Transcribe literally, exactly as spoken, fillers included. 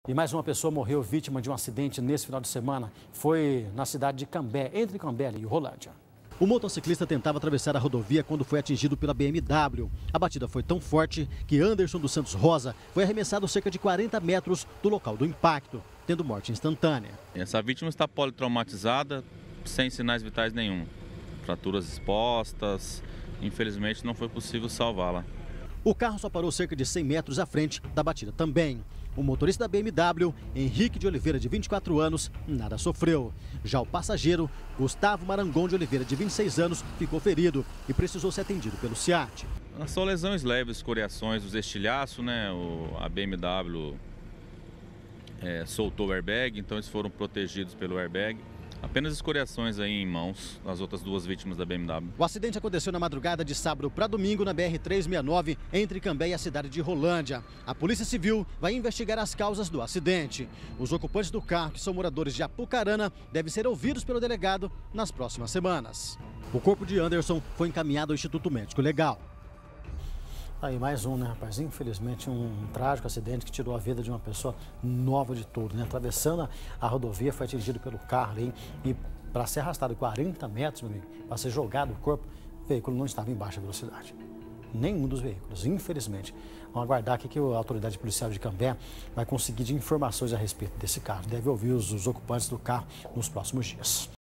E mais uma pessoa morreu vítima de um acidente nesse final de semana. Foi na cidade de Cambé, entre Cambé e Rolândia. O motociclista tentava atravessar a rodovia quando foi atingido pela B M W. A batida foi tão forte que Anderson dos Santos Rosa foi arremessado cerca de quarenta metros do local do impacto, tendo morte instantânea. Essa vítima está politraumatizada, sem sinais vitais nenhum. Fraturas expostas, infelizmente não foi possível salvá-la. O carro só parou cerca de cem metros à frente da batida também. O motorista da B M W, Henrique de Oliveira, de vinte e quatro anos, nada sofreu. Já o passageiro, Gustavo Marangon de Oliveira, de vinte e seis anos, ficou ferido e precisou ser atendido pelo SEAT. São lesões leves, escoriações dos estilhaços, né? O, a B M W é, soltou o airbag, então eles foram protegidos pelo airbag. Apenas escoriações aí em mãos das outras duas vítimas da B M W. O acidente aconteceu na madrugada de sábado para domingo na B R trezentos e sessenta e nove, entre Cambé e a cidade de Rolândia. A Polícia Civil vai investigar as causas do acidente. Os ocupantes do carro, que são moradores de Apucarana, devem ser ouvidos pelo delegado nas próximas semanas. O corpo de Anderson foi encaminhado ao Instituto Médico Legal. Aí mais um, né, rapaz? Infelizmente um trágico acidente que tirou a vida de uma pessoa nova de tudo, né? Atravessando a rodovia, foi atingido pelo carro ali e para ser arrastado quarenta metros, meu amigo, para ser jogado o corpo, o veículo não estava em baixa velocidade. Nenhum dos veículos, infelizmente. Vamos aguardar aqui que a autoridade policial de Cambé vai conseguir de informações a respeito desse carro. Deve ouvir os, os ocupantes do carro nos próximos dias.